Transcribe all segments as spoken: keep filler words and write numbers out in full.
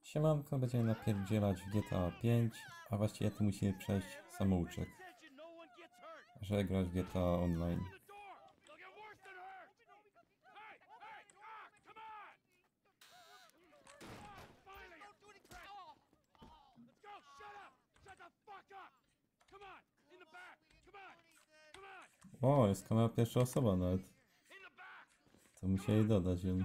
Siemanko, będziemy napierdzielać w G T A pięć, a właściwie tu musimy przejść samouczek, żeby grać w G T A Online. O, jest kamera pierwsza osoba nawet. To musieli dodać ją.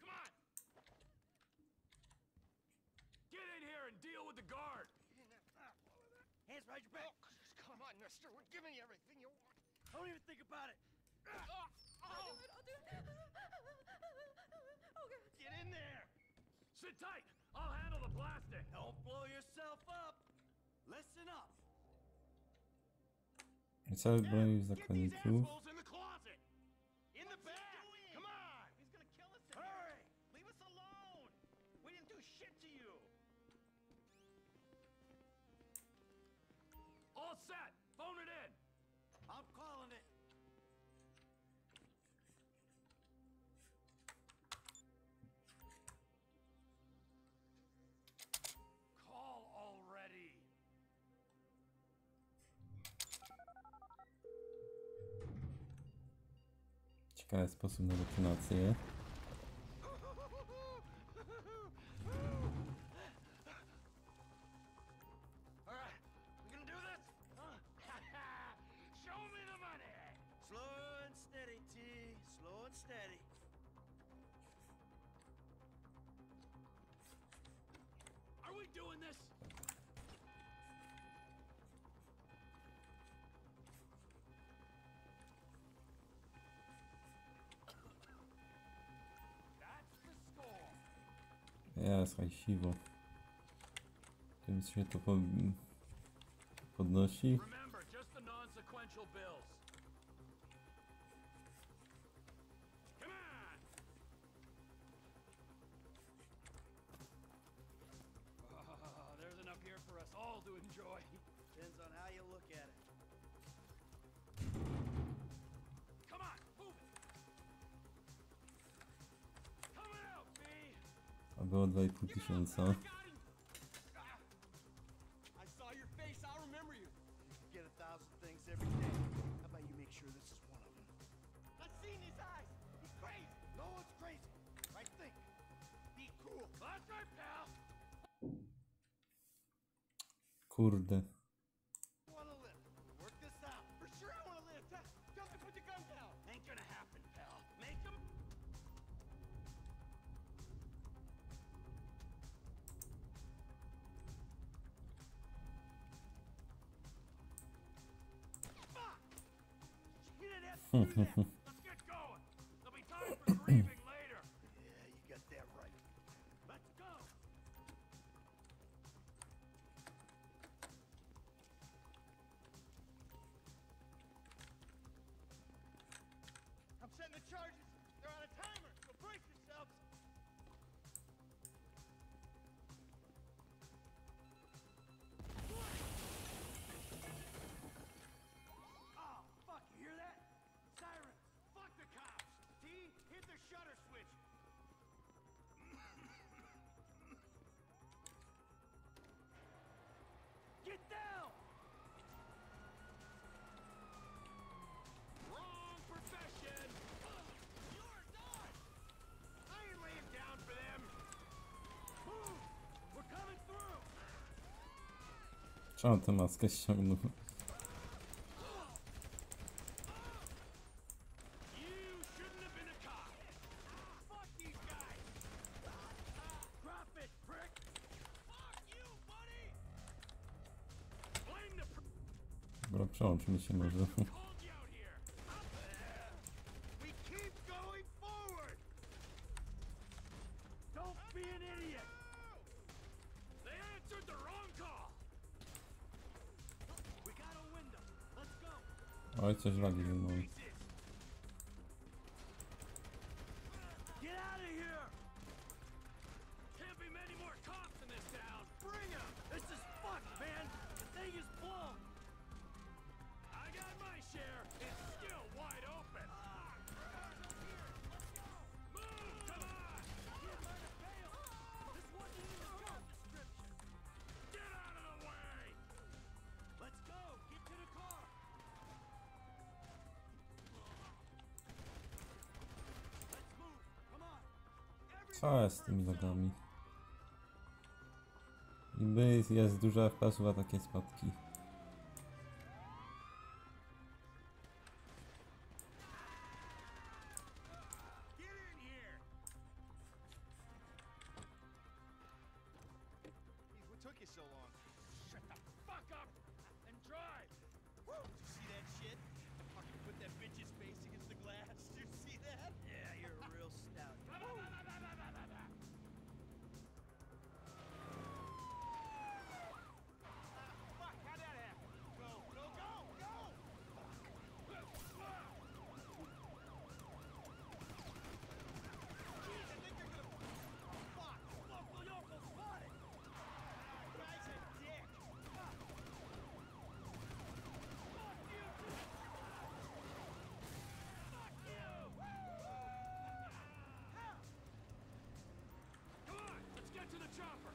Hands behind your back. Oh, come on, mister. We're giving you everything you want. Don't even think about it. Oh, I'll do it. I'll do it. Oh, God. get in there. Sit tight. I'll handle the blasting. Don't blow yourself up. Listen up. Cel broni Get these zakonników. assholes in the closet. In the back. Come on. He's gonna kill us. Hurry. Leave us alone. We didn't do shit to you. All set. Phone it in. I'm calling it. Call already. Ciekawy sposób na detonację. All right. We gonna do this? Huh? Show me the money. Slow and steady, T. Slow and steady. Are we doing this? That's the score. Jest, hajsiwo. Tym się to po... podnosi. Remember, just the non-sequential bills. Come on. Oh, there's enough here for us all to enjoy. Depends on how you look at it. Come on, move it. Coming out, B. A było dwa i pół tysiąca. I saw your face, I'll remember you. You get a thousand things every day. How about you make sure this is one of them? I've seen his eyes. He's crazy. No one's crazy. Right think. Be cool. That's right, pal. Kurde. Wanna live. Work this out. For sure I wanna live. Tell me, put the gun down. Ain't gonna happen, pal. Make him. Fuck! You didn't have to do that. Let's get going. There'll be time for grieving later. Yeah, you got that right. Let's go. I'm setting the charges. They're on a timer, so brace yourselves. Oh, fuck, you hear that? Siren. Fuck the cops. T, hit the shutter switch. Get down! Wrong profession. You're done! I ain't laying down for them. Move! We're coming through! Trzeba tę maskę ściągnąć. You shouldn't have been a cop. Fuck these guys! Drop it, prick! Fuck you, buddy! Blame the pr- Dobra, przełączymy się może. called you out here. We keep going forward! Don't be an idiot! They answered the wrong call. We got a window. Let's go! Oj, coś lagi ze mną. Faces. Get out of here! Can't be many more cops in this town. Bring him! This is fucked, man! The thing is blown! I got my share. It's still wide open. Move, come on. This wasn't even a joke! Co jest z tymi lagami? Niby jest dużo F P S-ów, a takie spadki. Get in here! Jeez, what took you so long? Shut the fuck up and drive! Woo! Did you see that shit? Fucking put that bitch's face against the glass. Did you see that? Yeah, you're a real stout. Fuck, how'd that happen? Go, go, go, go! Jeez, I think they're gonna. Oh, fuck! Local yokel spotted! Ah, guy's a dick! Fuck! Fuck you! Fuck you! How? Come on, let's get to the chopper.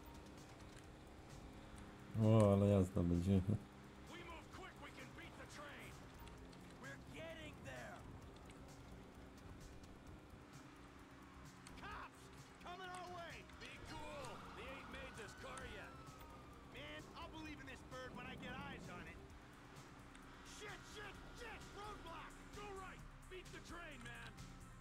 O, ale jazda będzie. We move quick, we can beat the train. We're getting there! Cops! Coming our way! Be cool. They ain't made this car yet. Man, I'll believe in this bird when I get eyes on it. Shit, shit, shit! Roadblock! Go right. Beat the train, man.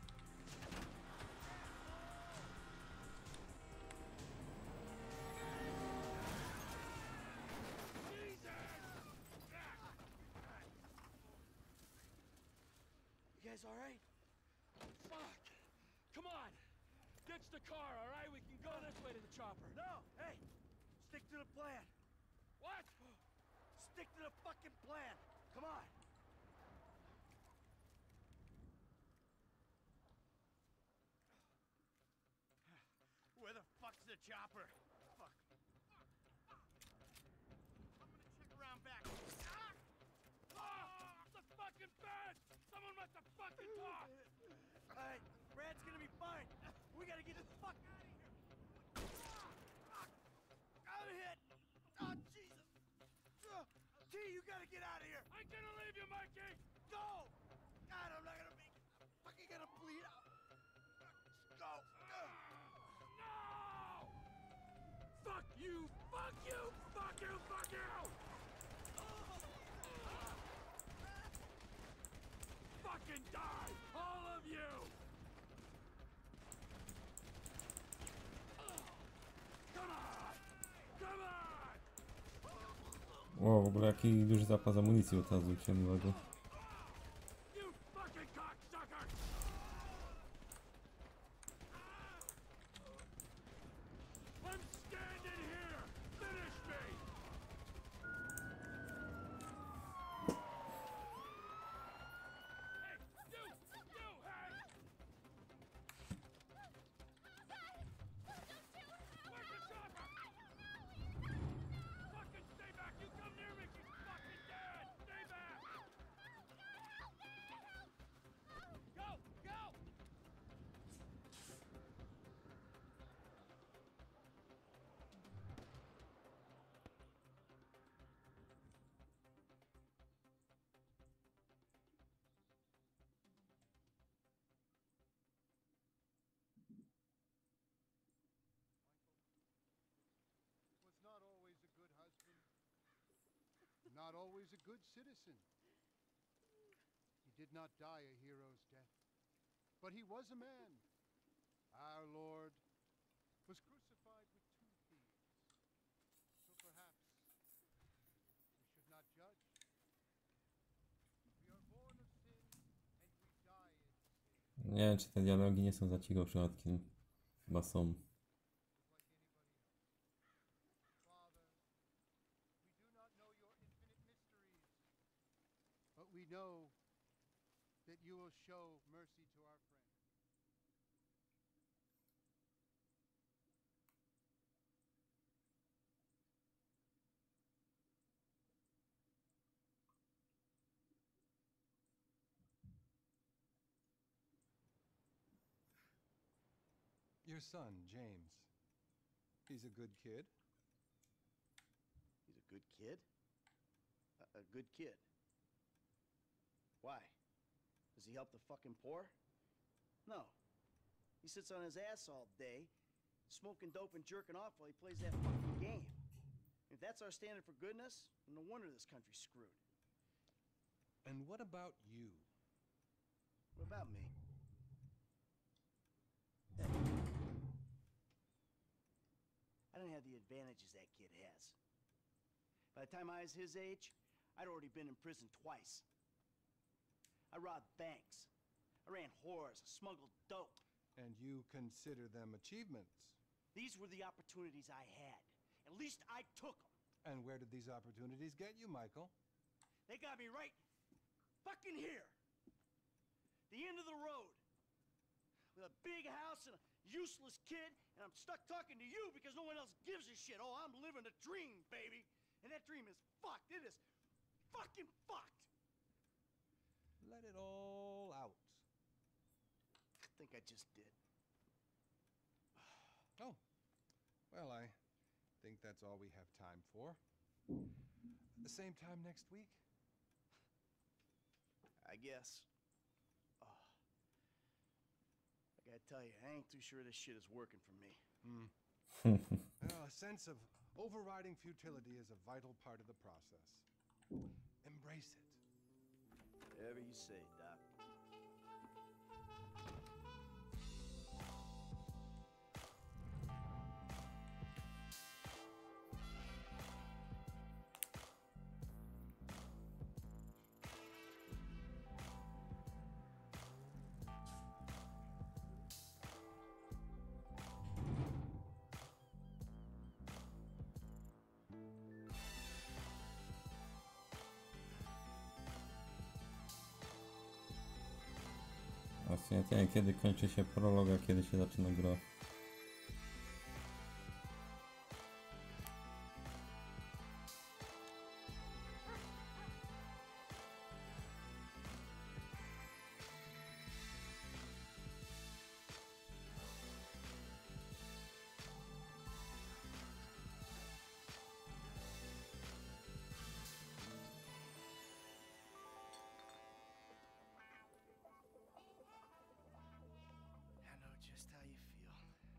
You guys alright? Fuck. Come on. Ditch the car, all right? We can go this way to the chopper. No! Hey! Stick to the plan! What? Stick to the fucking plan! Come on! Where the fuck's the chopper? Fuck. I'm gonna check around back. Ah! Ah, the fucking bed! Someone must have fucking talked! Alright, Brad's gonna be fine. We gotta get the fuck out of here. Ah! I'm hit. Oh, Jesus. Uh, T, you gotta get out of here. I'm gonna leave you, Mikey! Go! God, I'm not gonna make it. I'm fucking gonna bleed out. Go. No! Fuck you! Fuck you! Fuck you! Fuck you! Fucking die! All of you! Come on! Come on! O, w ogóle jaki duży zapas amunicji od razu ciemnego. You fucking cocksucker! I'm standing here! Finish me! Hey, you! You, hey! Where's the chopper? Fucking stay back! You come near me, she's fucking dead! Stay back! Go! Go! Was not always a good husband, not always a good citizen. He did not die a hero's death, but he was a man. Our Lord was crucified with two thieves. So perhaps we should not judge. We are born of sin and we die in sin. Nie wiem, czy te dialogi nie są za cicho przypadkiem. Chyba są. Father, we do not know your infinite mysteries, but we know that you will show mercy to our friend. Your son, James. He's a good kid. He's a good kid? A, a good kid? Why? Does he help the fucking poor? No. He sits on his ass all day, smoking dope and jerking off while he plays that fucking game. If that's our standard for goodness, no wonder this country's screwed. And what about you? What about me? I didn't have the advantages that kid has. By the time I was his age, I'd already been in prison twice. I robbed banks. I ran whores, smuggled dope. And you consider them achievements? These were the opportunities I had. At least I took them. And where did these opportunities get you, Michael? They got me right fucking here. The end of the road. With a big house and a useless kid, and I'm stuck talking to you because no one else gives a shit. Oh, I'm living a dream, baby. And that dream is fucked. It is fucking fucked. Let it all out. I think I just did. Oh, well, I think that's all we have time for. The same time next week? I guess. Oh. I gotta tell you, I ain't too sure this shit is working for me. Hmm. Well, a sense of overriding futility is a vital part of the process. Embrace it. Whatever you say, Doc. Właśnie nie wiem, kiedy kończy się prolog, a kiedy się zaczyna gra. I know just how you feel.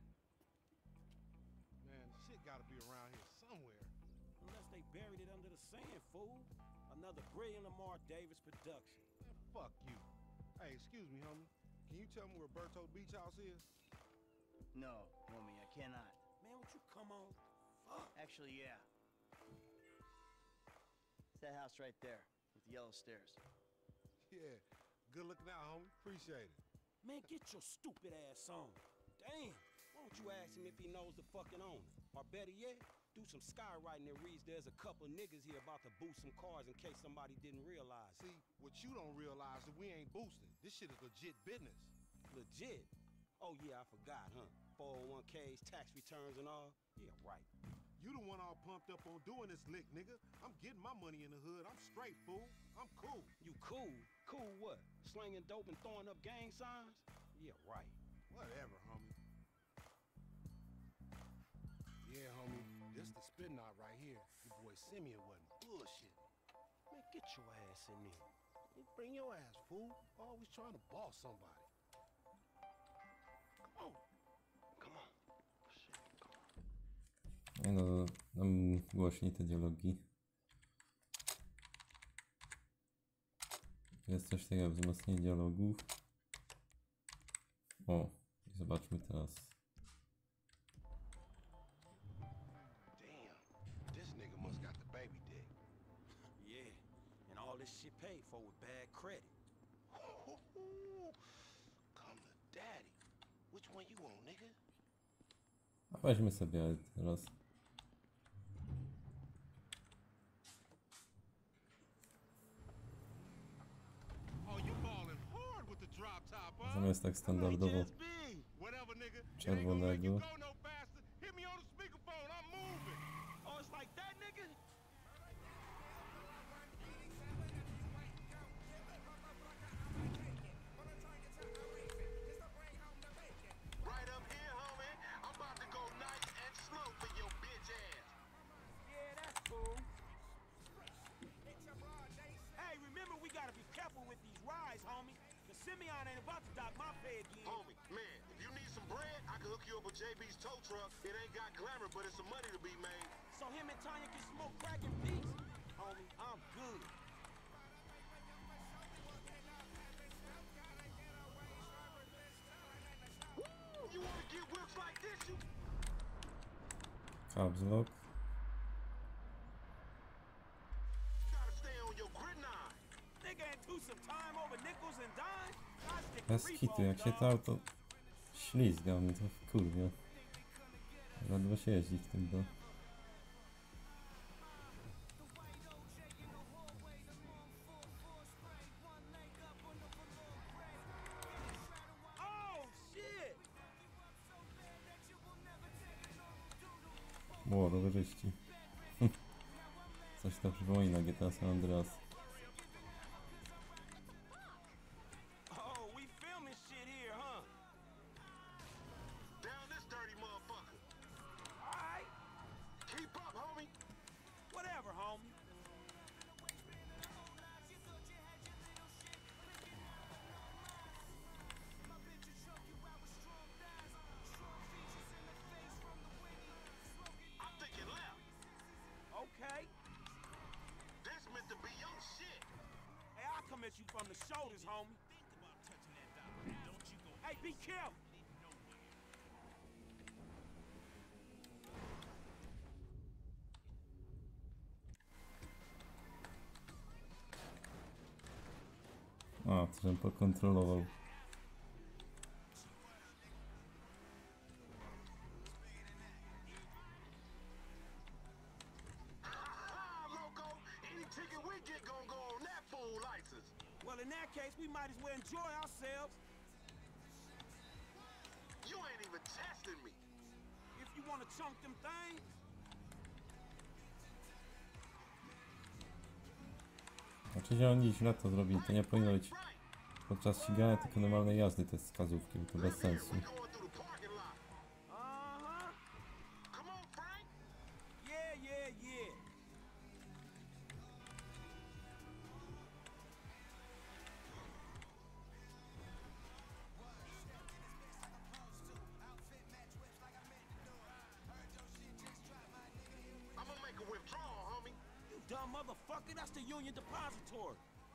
Man, shit gotta be around here somewhere. Unless they buried it under the sand, fool. Another brilliant Lamar Davis production. Man, fuck you. Hey, excuse me, homie. Can you tell me where Berto Beach House is? No, homie, I cannot. Man, won't you come on? Fuck. Actually, yeah. It's that house right there with the yellow stairs. Yeah. Good looking out, homie. Appreciate it. Man, get your stupid ass on. Damn. Why don't you ask him if he knows the fucking owner? Or better yet, do some skywriting that reads there's a couple niggas here about to boost some cars in case somebody didn't realize. See, what you don't realize is we ain't boosting. This shit is legit business. Legit? Oh yeah, I forgot, huh? four oh one K's, tax returns and all? Yeah, right. You the one all pumped up on doing this lick, nigga. I'm getting my money in the hood. I'm straight, fool. I'm cool. You cool? Cool what? Slinging dope and throwing up gang signs? Yeah, right. Whatever, homie. Yeah, homie. This the spin knot right here. Your boy Simeon wasn't bullshit. Man, get your ass in there. You bring your ass, fool. Always trying to boss somebody. Come on. Come on. Shit, come on. Nie no, nam głośniej te dialogi. Jest coś takiego jak wzmocnienie dialogów. O, i zobaczmy teraz. Damn, this nigga must got the baby dick. Yeah, and all this shit paid for with bad credit. Come to daddy. Which one you want, nigga? A weźmy sobie teraz. Oh, you balling hard with the drop top, huh? Zamiast tak standardowo Just be. Whatever, nigga. It ain't gonna make czerwonego. you go no faster. Hit me on the speakerphone. I'm moving. Oh, it's like that, nigga? Right up here, homie. I'm about to go nice and slow for your bitch ass. Yeah, that's cool. Hey, remember we gotta be careful with these rides, homie. Cause Simeon ain't about to dock my pay again. Homie, man, if you need some J B's tow truck. It ain't got glamour, but it's some money to be made. So him and Tanya can smoke crack in peace? Homie, I'm good. You wanna get whips like this, you Caps lock. gotta stay on your gridiron. Nigga ain't do some time over nickels and dimes? I stick to Bez repo, kitu, jak się dawg. to auto ślizga, mnie to wkurwia. Ledwo się jeździ w tym, do. Oh, shit! Ło, rowerzyści. Coś to przypomina G T A San Andreas. Oh, we filming shit here, huh? Down this dirty motherfucker. Alright, Keep up, homie. whatever, homie. I'm thinking left. Okay. This meant to be your shit. Hey, I'll come at you from the shoulders, homie. Hey, be careful. A, to żebym pokontrolował. Ah, loco. Any ticket we get gonna go on that fool license. Well, in that case, we might as well enjoy ourselves. You ain't even testing me. If you want to chunk them things. Oczywiście oni źle to zrobili, to nie powinno być podczas ścigania, tylko normalnej jazdy te wskazówki, bo to bez sensu. We going through the parking lot. Uh-huh. Come on, Frank. Yeah, yeah, yeah. I'm gonna make a withdrawal, homie. You dumb motherfucker, that's the Union Depository.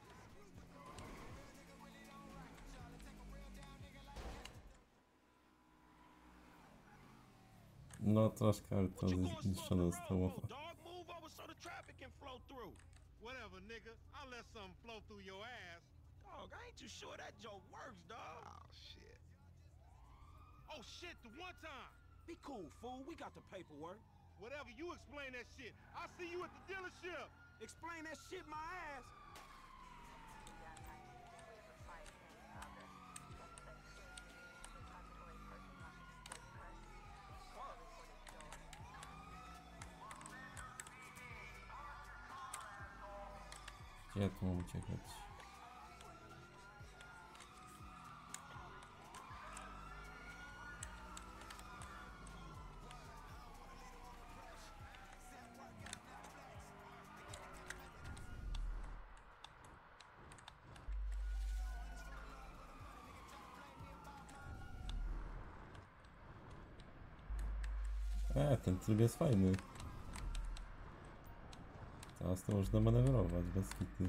No troszkę, ale to What you going slow zniszczone the zostało. road for, dog? Move over so the traffic can flow through. Whatever, nigga. I'll let something flow through your ass. Dog, I ain't too sure that joke works, dog. Oh, shit. Oh, shit, the one time. Be cool, fool. We got the paperwork. Whatever, you explain that shit. I'll see you at the dealership. Explain that shit my ass. Gdzie ja tu mam uciekać? E, ten tryb jest fajny. Teraz to można manewrować bez kitu.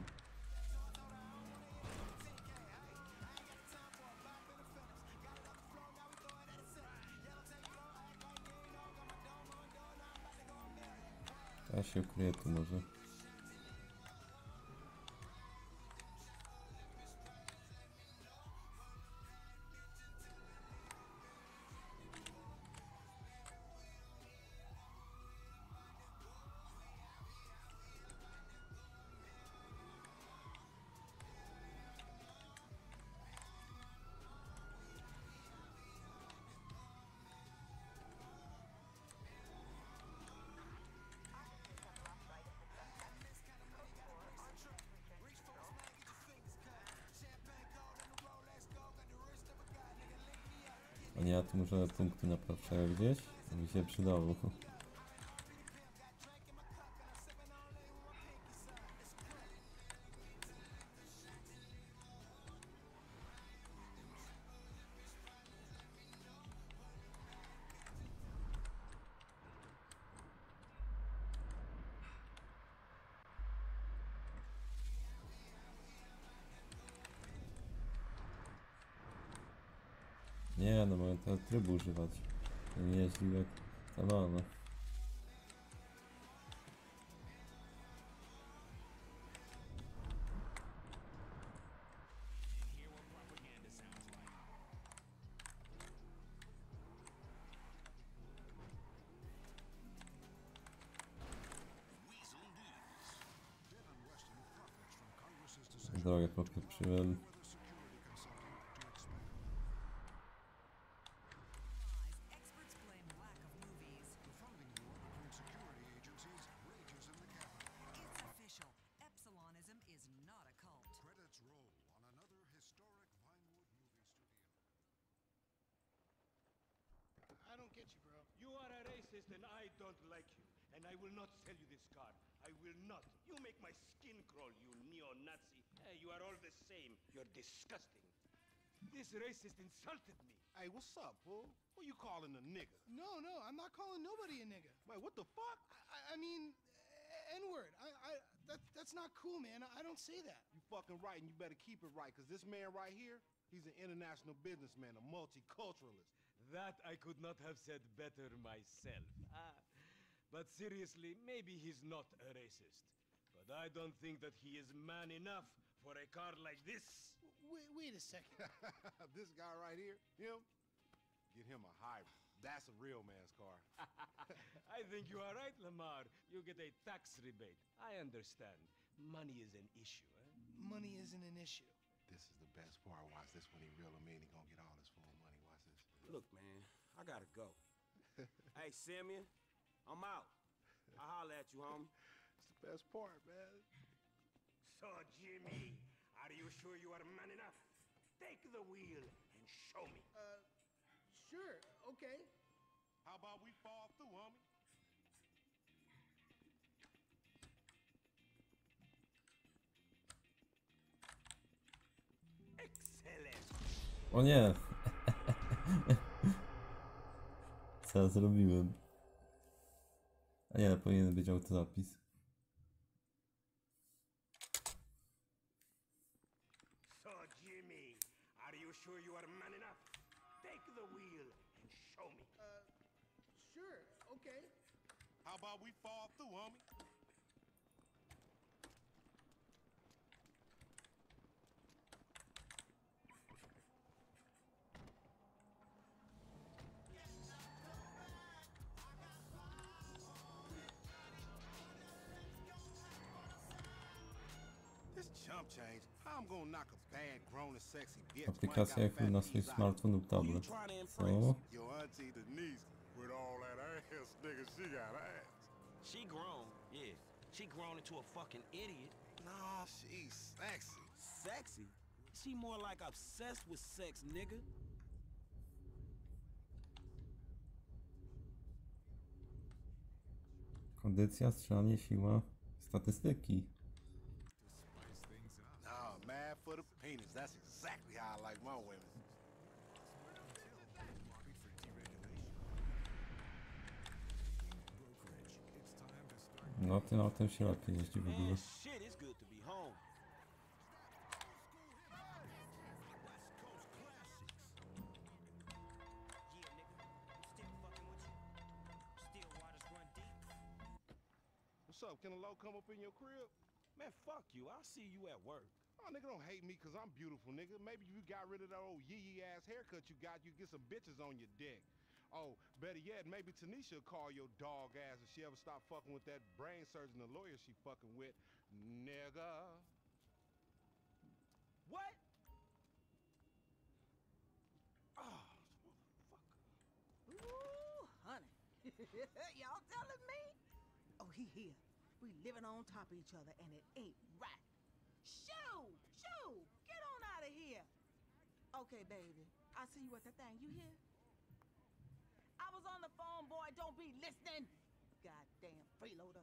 Ja się ukryję tu może. A nie, ja tu muszę punkty naprawczego gdzieś? To mi się przydało. Nie no, mogę tego trybu używać. To nie jeździł jak talony. Drogę popieprzyłem. Experts blame lack of movies. The funding war between security agencies rages in the capital. It's official. Epsilonism is not a cult. Credits roll on another historic Vinewood movie studio. I don't get you, bro. You are a racist and I don't like you. And I will not sell you this car. I will not. You make my skin crawl, you neo-Nazi. Hey, you are all the same. You're disgusting. This racist insulted me. Hey, what's up, fool? Who you calling a nigga? No, no, I'm not calling nobody a nigga. Wait, what the fuck? I, I mean, N-word. I, I, that, that's not cool, man. I, I don't say that. You fucking right, and you better keep it right, because this man right here, he's an international businessman, a multiculturalist. That I could not have said better myself. Ah, but seriously, maybe he's not a racist. But I don't think that he is man enough for a car like this. Wait, wait a second. This guy right here, him, get him a hybrid. That's a real man's car. I think you are right, Lamar. You get a tax rebate. I understand. Money is an issue, eh? Money isn't an issue. This is the best part. Watch this when he reel him in. He gonna get all his full money. Watch this. Look, man, I gotta go. Hey, Simeon, I'm out. I'll holler at you, homie. It's the best part, man. So, Jimmy, are you sure you are man enough? Take the wheel and show me. Uh, sure, okay. How about we fall through, homie? Excellent. O nie! Co ja zrobiłem? A nie, powinien być autozapis. So, Jimmy, are you sure you are man enough? Take the wheel and show me. Uh, sure, okay. How about we fall through, homie? This chump change. How I'm gonna knock a bad, grown and sexy bitch? Aplikacja jak na swój smartfon lub Who you tablet. trying to Co? impress? Your auntie Denise with all that ass, nigga. She got ass. She grown, yeah. She grown into a fucking idiot. No, she's sexy. Sexy? She more like obsessed with sex, nigga. Kondycja, strzelanie, siła, statystyki. Nah, mad for the penis. That's exactly how I like my women. No, tym autem się lepiej jeździ w ogóle. Man, shit, it's good to be home. What's up? Can a low come up in your crib? Man, fuck you. I'll see you at work. Oh, nigga, don't hate me because I'm beautiful, nigga. Maybe you got rid of that old yee-yee ass haircut you got, you get some bitches on your dick. Oh, better yet, maybe Tanisha will call your dog ass if she ever stop fucking with that brain surgeon, the lawyer she fucking with. Nigga. What? Oh, motherfucker. Ooh, honey. Y'all telling me? Oh, he here. We living on top of each other, and it ain't right. Shoo! Shoo! Get on out of here. Okay, baby. I see you at the thing. You hear? I was on the phone, boy. Don't be listening. Goddamn freeloader.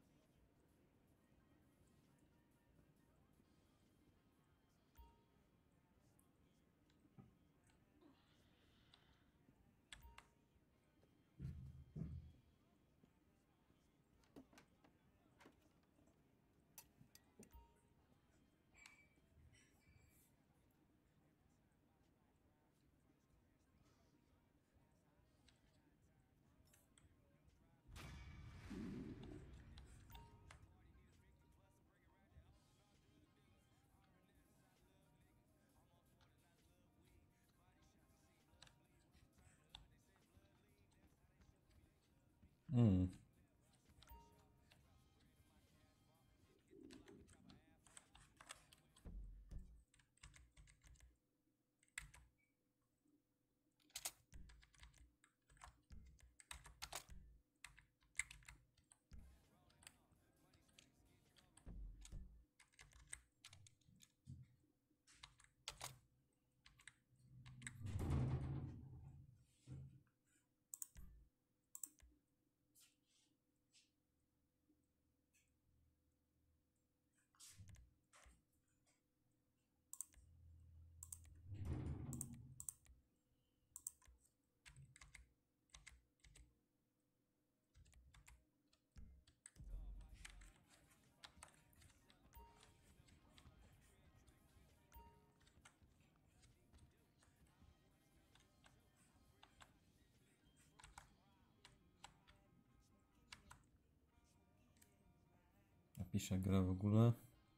Mm. Napiszę grę w ogóle.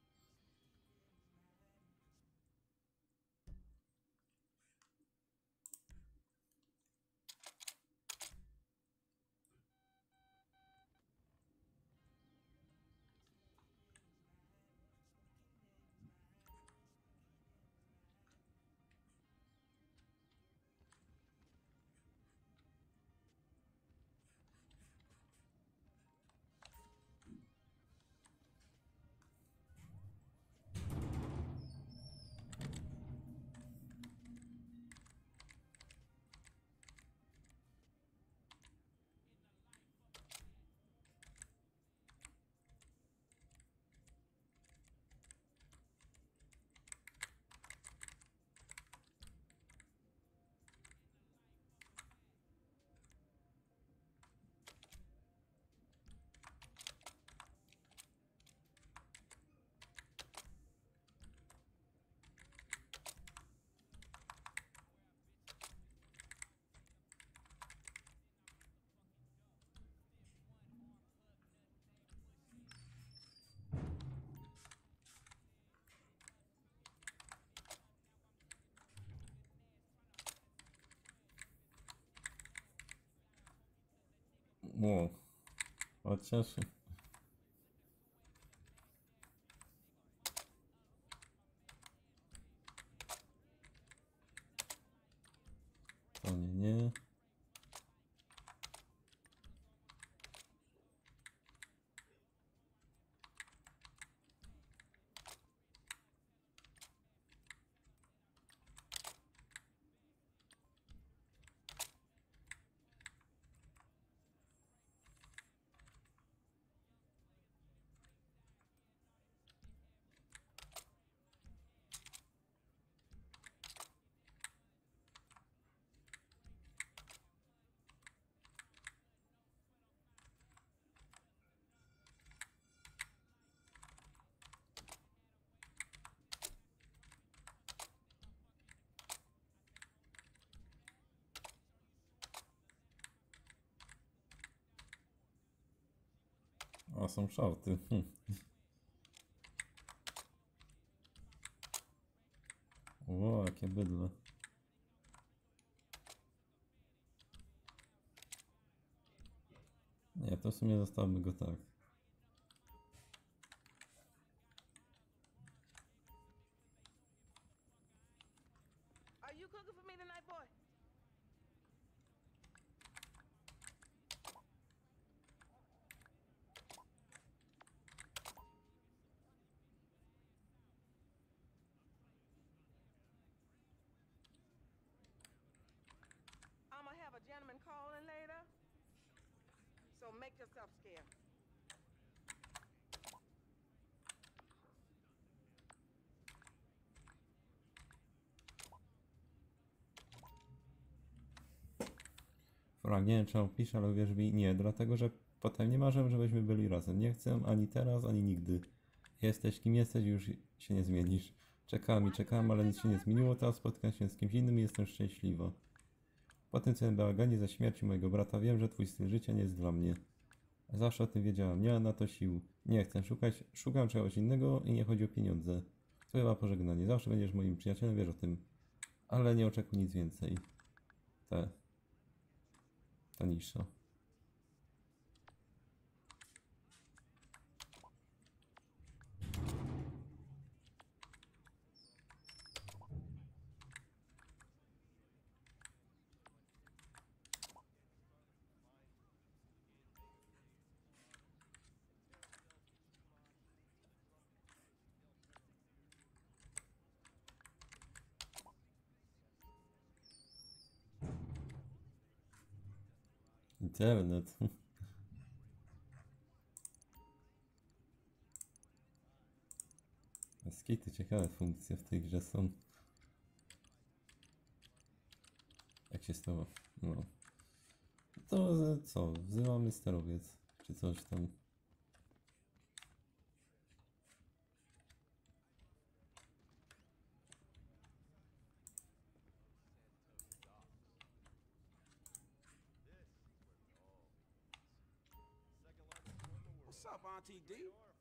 Wow, chociaż to nie, nie. A są szorty. Hm. Ło, jakie bydle. Nie, to w sumie zostawmy go tak. Are you cooking for me tonight, boy? I'ma have a gentleman calling later, so make yourself scarce. Frank, nie wiem czemu pisze, ale uwierz mi, nie, dlatego że potem nie marzę, żebyśmy byli razem. Nie chcę ani teraz, ani nigdy. Jesteś kim jesteś, już się nie zmienisz. Czekałam i czekałam, ale nic się nie zmieniło, teraz spotkam się z kimś innym i jestem szczęśliwa. Po tym całym bałaganie za śmiercią mojego brata wiem, że twój styl życia nie jest dla mnie. Zawsze o tym wiedziałam, nie mam na to sił. Nie chcę szukać, szukam czegoś innego i nie chodzi o pieniądze. To chyba pożegnanie, zawsze będziesz moim przyjacielem, wiesz o tym. Ale nie oczekuj nic więcej. Te. Ta nisza. Internet. Skity, ciekawe funkcje w tej grze są. Jak się stało? No. To co? Wzywamy sterowiec. Czy coś tam. What's up, Auntie D?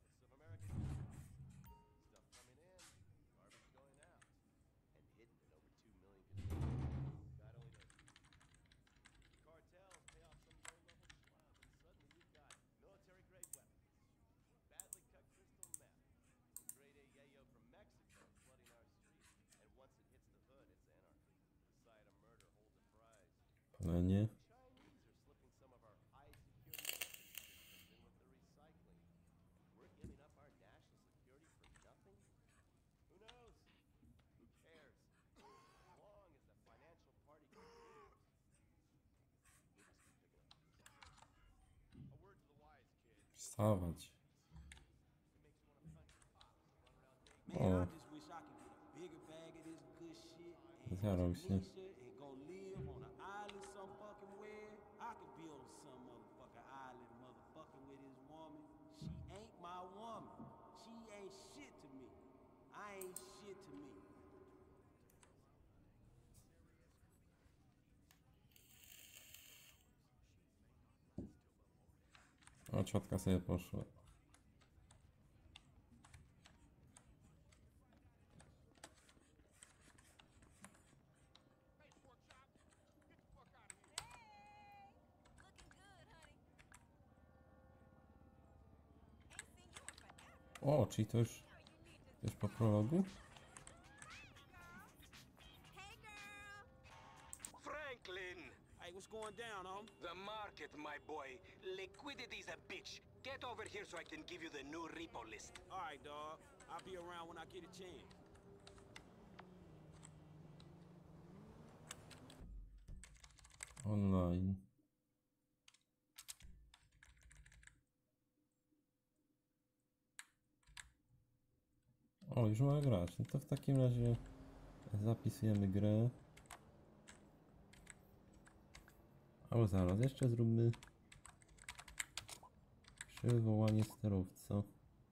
Palenie. Wstawać. Man, I O, just wish I could get a bigger bag of this good shit and zjarał się. Tanisha and go live on an island some fucking where. I could be on some motherfucking island motherfucking with this woman. She ain't my woman. She ain't shit to me. I ain't shit to me. O, ciotka sobie poszła. O, czyli to już, już po prologu? Franklin! Hey, what's going down, home? The market, my boy. Liquidity's a bitch. Get over here so I can give you the new repo list. All right, dog. I'll be around when I get a chance. Online. O, już mamy grać. No to w takim razie zapisujemy grę. Ale zaraz, jeszcze zróbmy przywołanie sterowca.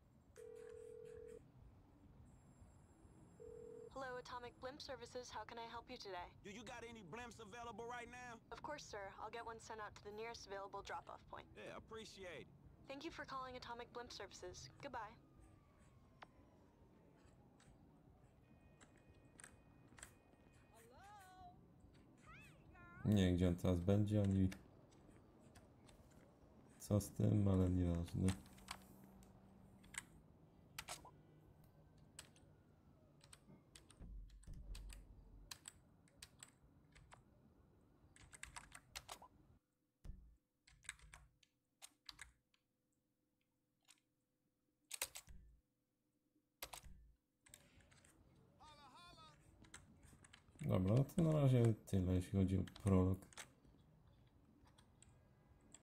Hello, Atomic Blimp Services. How can I help you today? Do you got any blimps available right now? Of course, sir. I'll get one sent out to the nearest available drop-off point. Yeah, appreciate it. Thank you for calling Atomic Blimp Services. Goodbye. Nie wiem, gdzie on teraz będzie, ani co z tym, ale nieważne. Dobra, no to na razie tyle, jeśli chodzi o prolog.